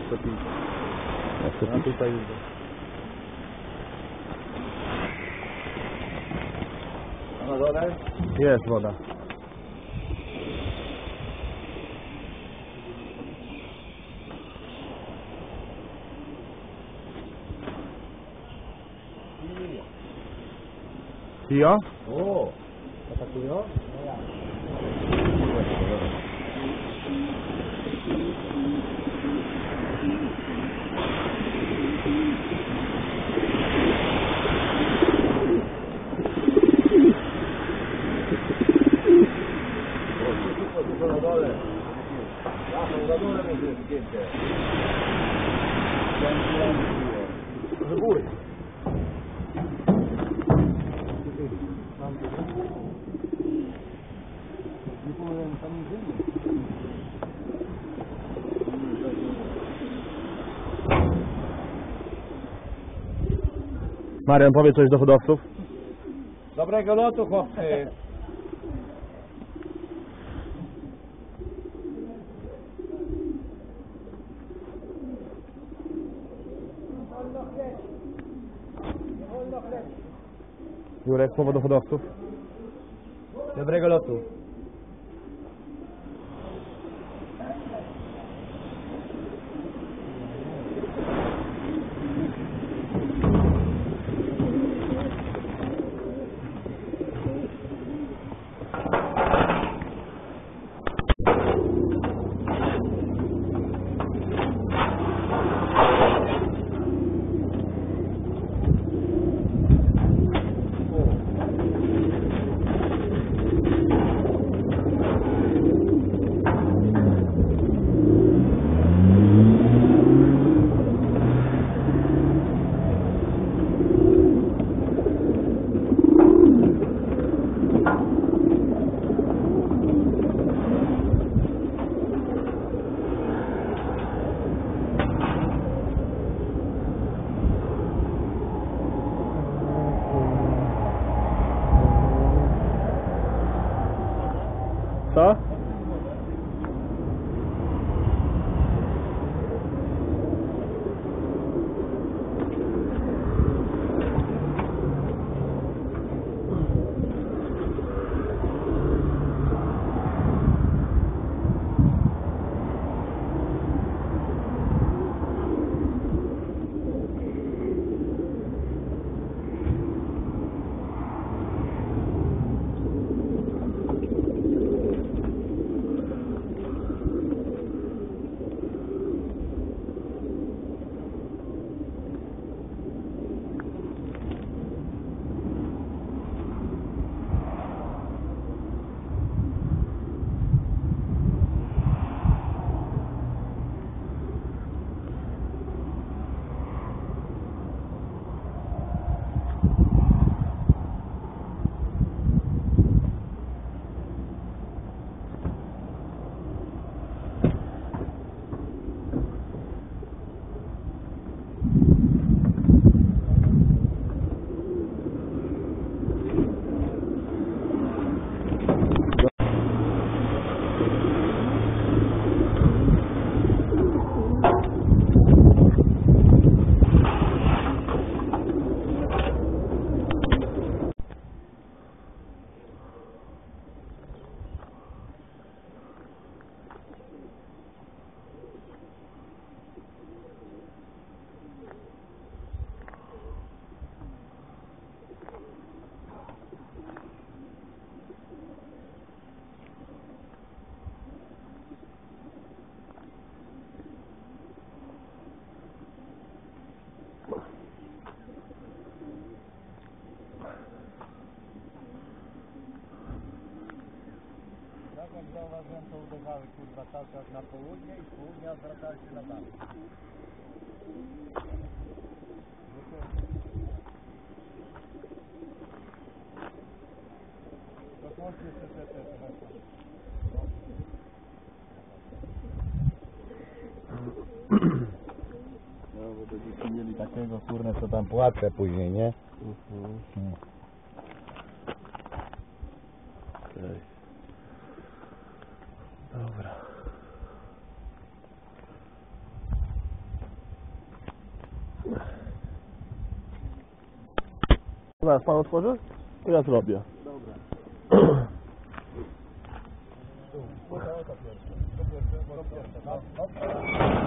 150. Na 150. A tutaj idę. A na dole? Jest woda. Pio? O! Atakują? No ja. To na dole. Ja to na dole będzie zdjęcie. Z góry. Nie powiem tam nie. Marian, powie coś do hodowców. Dobrego lotu, chłopcy. Jurek, słowo do hodowców. Dobrego lotu. Co? Jak zauważyłem, to uderzały kurwa cały czas na południe i z południa zwracały się na zachód. To chłopcy jeszcze te No bo to dzieci mieli takiego kurne, co tam płacę później, nie? Okay. Dobra. Zaraz pan otworzy? To ja zrobię. Dobra. Tu, to pierwsze. To pierwsze, to pierwsze.